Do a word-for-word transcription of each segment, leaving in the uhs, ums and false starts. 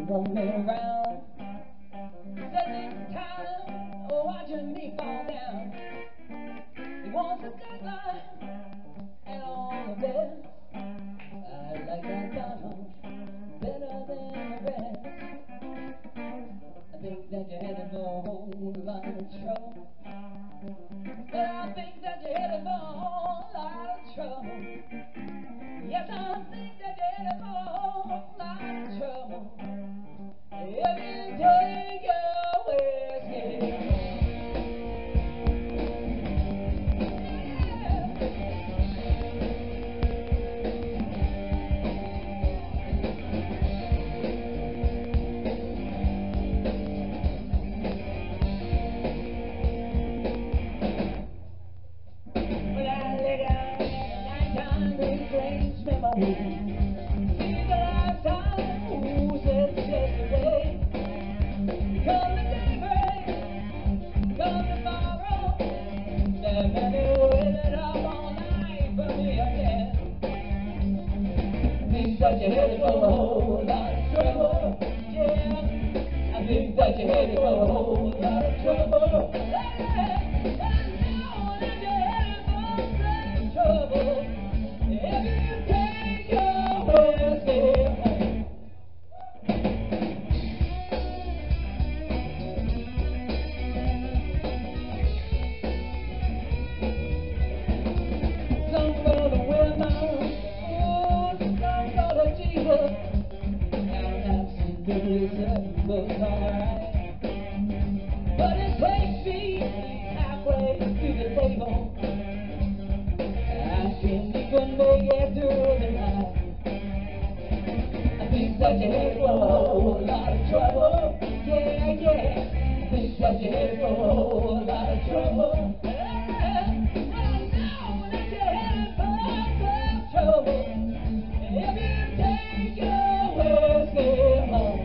won't be around. Said this time, watching me fall down. He wants a deadline and all the best. I like that diamond better than the rest. I think that you're headed for a whole lot of trouble. But I think that you're headed for a whole lot of trouble. Yes, I think that you're headed for a whole lot of trouble. If you take your whiskey. See the lifetime, who said yesterday? Come the daybreak, come tomorrow. There's many waited up all night for me again. I think that you're headed for a whole lot of trouble. Yeah, I think that you're headed for a whole lot of trouble. Yeah, I know that you're headed for some trouble. If you take your whiskey home. Some go to women, oh, some go to Jesus. And that's absolutely simple, alright. But it takes me halfway to the table. I can't even make it through the night. I think that you're headed for a whole lot of trouble. Yeah, yeah. I think that you're headed for a whole lot of trouble. Yeah, I know that you're headed for some trouble. If you take your whiskey home.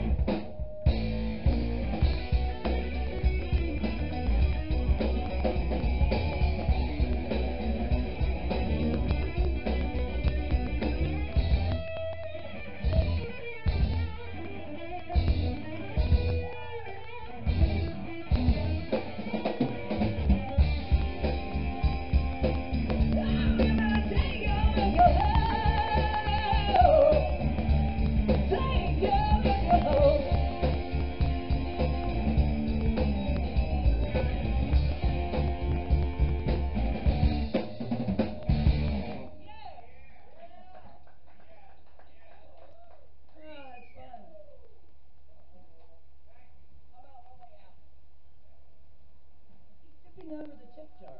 Over the tip jar.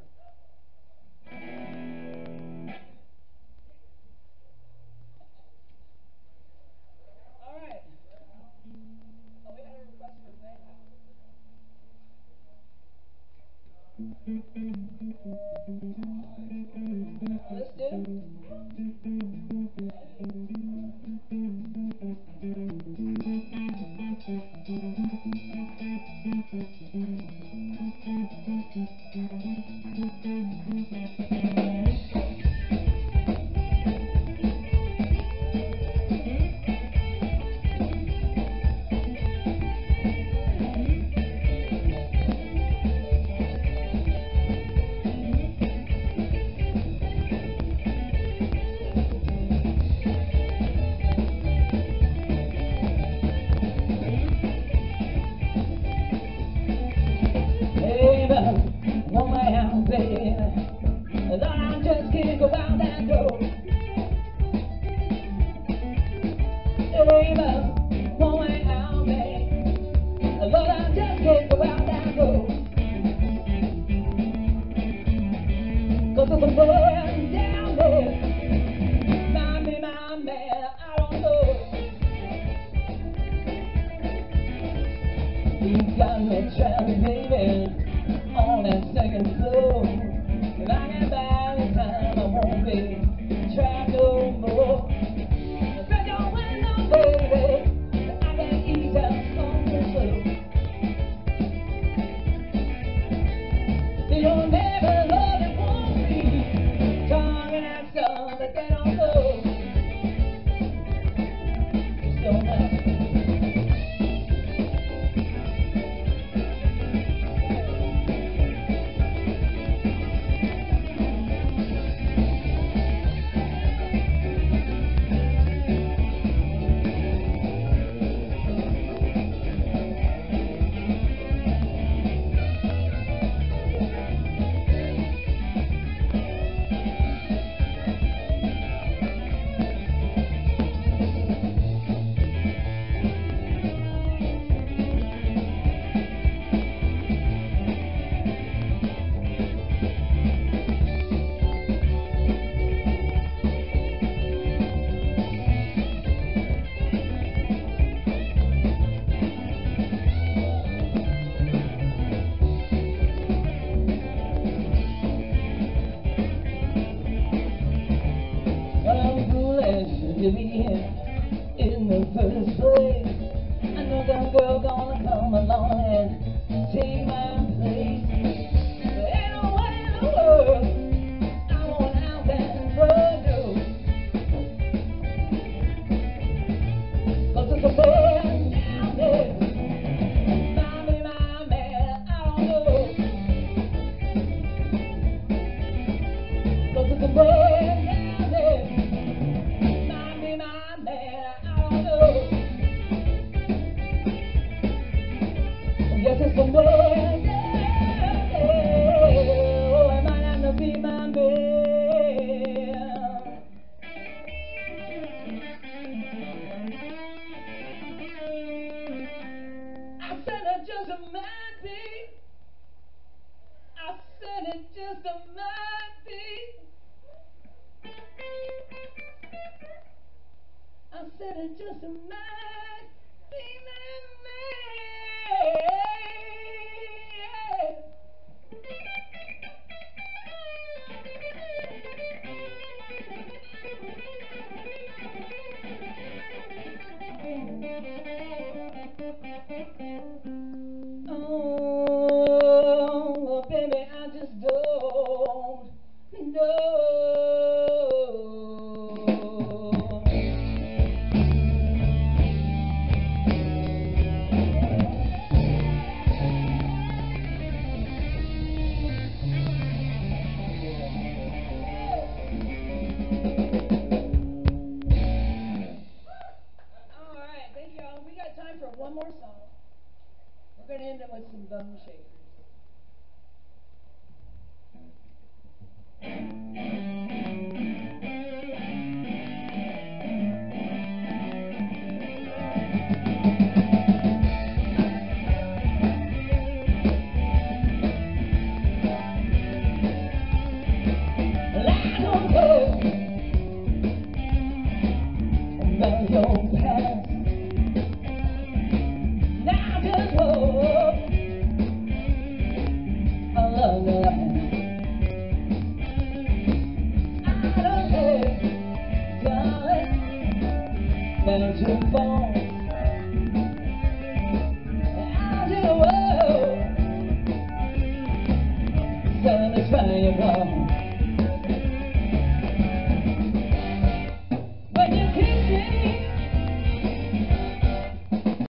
All right. Oh, we had a request for that. Let's do. You'll never love it, won't be talking that stuff that they don't know. So much. to be here in the first place. I know that girl gonna come along and take my place. There ain't no way in the world I won't out that front door. 'Cause it's a man down there. Might be my man, I don't know. 'Cause it's a man down there. Might be my man, I don't know. Yes, it's a man, yeah, yeah. Oh, it might have to be my man. I said it just might be. I said it just might be. I said it just might be my man. Oh, baby, I just don't know. All right, thank y'all. We got time for one more song. We're going to end it with some bone shakers. Well, I don't care about your past. Now just hope I love you. I don't care, darling, about your phone.